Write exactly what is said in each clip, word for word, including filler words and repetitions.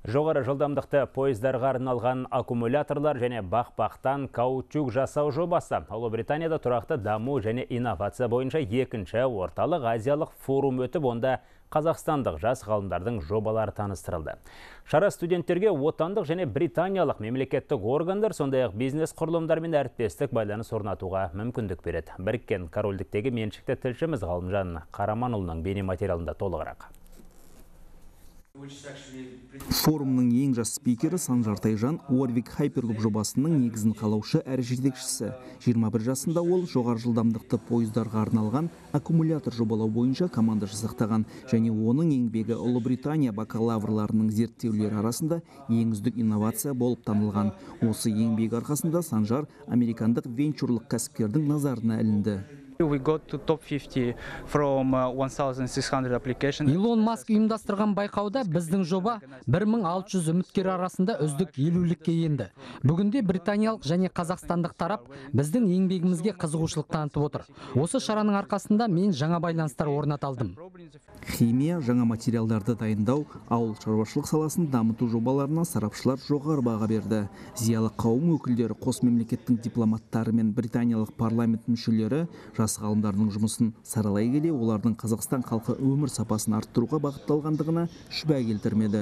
Жоғары жылдамдықты пойыздарға арналған аккумуляторлар және бақ-бақтан каучук жасау жобасы Ұлыбританияда тұрақты даму және инновация бойынша екінші орталық азиялық форум өтіп, онда қазақстандық жас ғалымдардың жобалары таныстырылды. Шара студенттерге отандық және британиялық мемлекеттік органдар, сондай-ақ бизнес құрылымдармен әріптестік байланыс орнатуға мүмкіндік береді. Біріккен Корольдіктегі меншікті тілшіміз Ғалымжан Қараманұлының бейнематериалында толығырақ. Форумның ең жас спикері Санжар Тайжан Уорвик Хайперлуп жобасының негізін қалаушы әрі жетекшісі. жиырма бір жасында ол жоғары жылдамдықты пойыздарға арналған аккумулятор жобалау бойынша команда жасақтаған, және оның еңбегі Ұлыбритания бакалаврларының зерттеулері арасында ең үздік инновация болып танылған. Осы еңбек арқасында Санжар американдық венчурлық кәсіпкердің назарына ілінді. Илон Маск ұйымдастырған байқауда біздің жоба бір мың алты жүз үміткер арасында үздік елулікке енді. Бүгінде британиялық және қазақстандық тарап біздің еңбегімізге қызығушылық танытып отыр. Осы шараның арқасында мен жаңа байланыстар орната алдым. Химия, жаңа материалдарды дайындау, ауыл шаруашылық саласын дамыту жобаларына сарапшылар жоғары баға берді. Зиялы қауым өкілдері, қос мемлекеттің дипломаттары мен британиялық парламент мүшелері жас ғалымдардың жұмысын саралай келе, олардың Қазақстан халқы өмір сапасын арттыруға бағытталғандығына шүбә келтірмеді.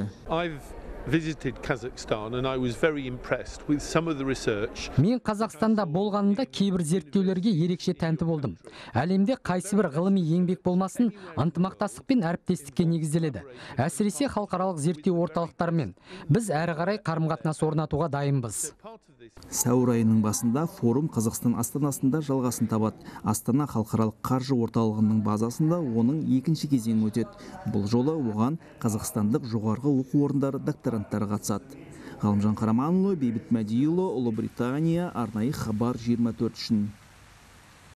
Мен Қазақстанда болғанымда кейбір зерттеулерге ерекше тәнті болдым. Әлемде қайсы бір ғылыми еңбек болмасын, ынтымақтастық пен әріптестікке негізделеді. Әсіресе халықаралық зерттеу орталықтарымен. Біз әрі қарай қарым-қатынас орнатуға дайынбыз. Сәуір айының басында форум Қазақстан астанасында жалғасын табады. Астана халықаралық қаржы орталығының базасында оның екінші кезеңі өтеді. Бұл жолы оған қазақстандық жоғарғы оқу орындары докторанттары қатысады. Ғалымжан Қараманұлы, Бейбіт Мәдиұлы, Ұлыбритания, арнайы хабар жиырма төрт үшін.